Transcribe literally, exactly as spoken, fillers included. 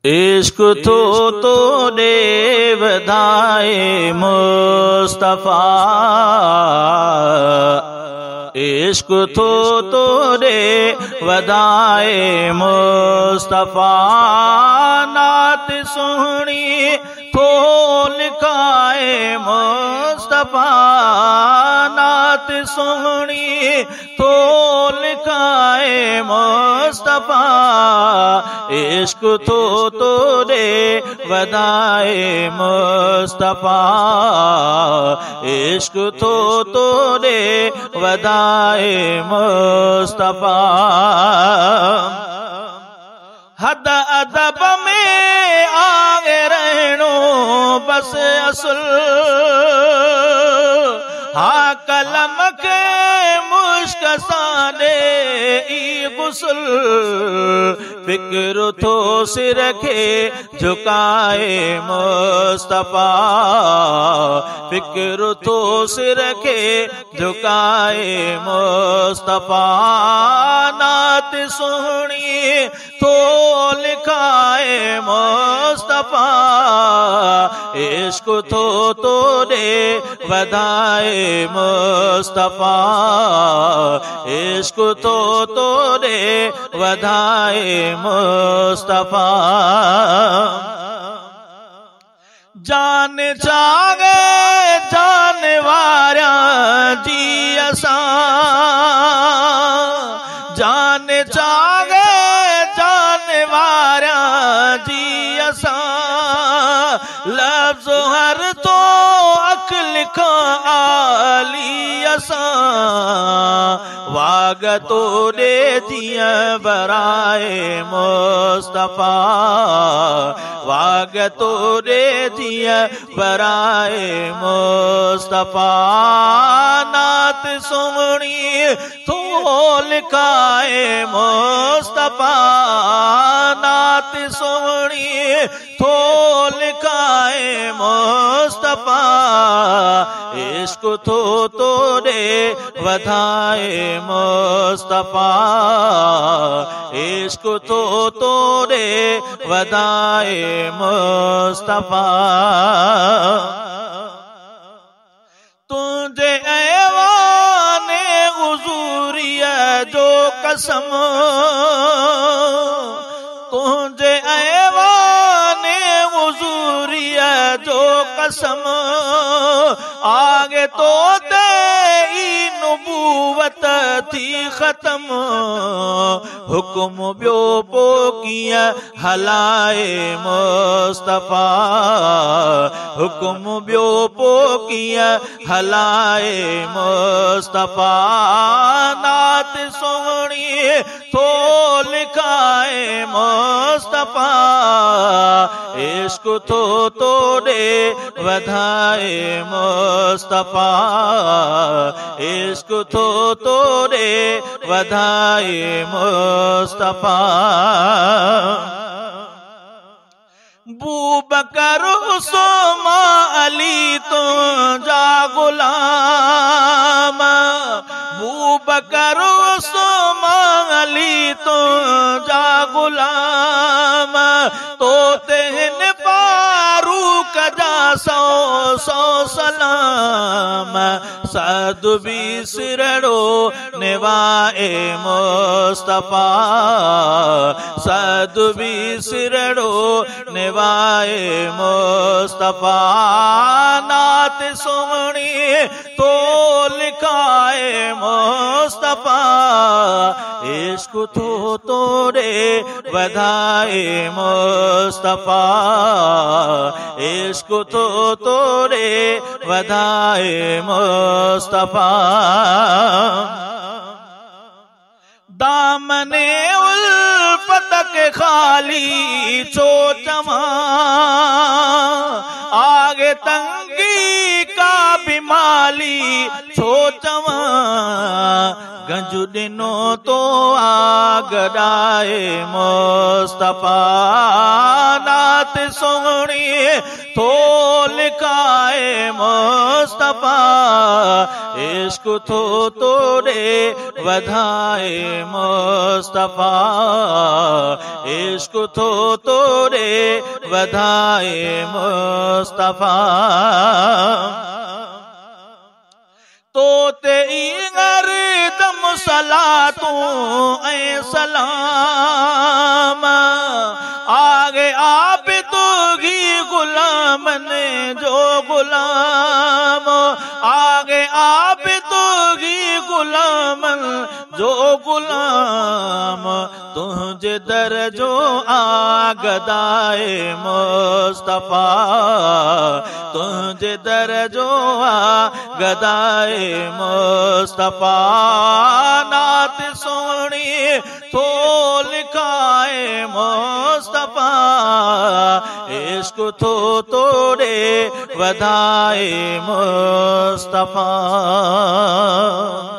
इश्क तो तोड़े वधाए मुस्तफा, इश्क तो तोड़े वधाए मुस्तफा। नात सुहनी तो लिखाए मुस्तफा, नात सुहनी तो लिखाए मुस्तफा। इश्क तो तोड़े वधाए मुस्तफा, इश्क तो तोड़े वधाए मुस्तफा। हद अदब में आगे रहनो बस असल, हाँ कलम के मुश्क सादे ई गुसल। फिक्र तो सिर के झुकाए मुस्तफा, फिक्र तो सिर के झुकाए मुस्तफा। नात सुहनी तो लिखाए मुस्तफा, इश्क तो तोड़े वधाए मुस्तफा, इश्क तो तोड़े वधाए मुस्तफा। जान जागे जान वारा जी असा, जान जागे जान वारा जी असा। लफ्ज़ हर तो अक्ल का आली असा, वाग तोड़े जिया बराए मुस्तफा, वाग तोड़े जिया बराए मुस्तफा। नात सुमणी तो लिखाए मुस्तफा, नात सुमणी तो लिखाए मुस्तफा। इश्क तो तोड़े वधाए मुस्तफा, इश्क तो तोड़े वधाए मुस्तफा। तुझे ऐवाने हुजूरिया जो कसम, तुझे ऐवाने हुजूरिया जो कसम। आगे तो तेरी नबूवत थी खत्म, हुक्म ब्यो पोकिया हलाए मुस्तफा, हुक्म ब्यो पोकिया हलाए मुस्तफा। नात सुहनी तो लिखाए मुस्तफा, इश्क तो तोड़े वधाए मुस्तफा, इश्क तो तोड़े वधाए मुस्तफा। बूबकर उस्मा अली तो जा गुलाम, बूबकर उस्मा अली तो जा गुलाम। तो तेन फारूक जा सौ सौ सलाम, सद बिसरड़ो निवाए मुस्तफा, सद बिसरड़ो निवाए मुस्तफा। नात सुमणी तो लिखाए मुस्तफा, इश्क तो तोड़े वधाए मुस्तफा, इश्क तो तोड़े वधाए मुस्तफा। दामने उल्फत के खाली चोचमा, आगे तंगी का बिमाली छोचमा। गंज ॾिनो तो आगदाए मुस्तफा नात सोहणी तो लिखाए मुस्तफा इश्क थो तोड़े वधाए मुस्तफा इश्क थो तोड़े वधाए मुस्तफा तो ते इंगर दम सलातू ऐ सलाम आगे आप तोगी गुलाम ने जो गुलाम आगे आप तोगी गुलाम जो गुलाम तुझे दर जो आगदाए मुस्तफा तुझे दर जो आगदाए मुस्तफा नात सोहणी तो लिखाए मुस्तफा इश्क थो तोड़े वधाए मुस्तफा।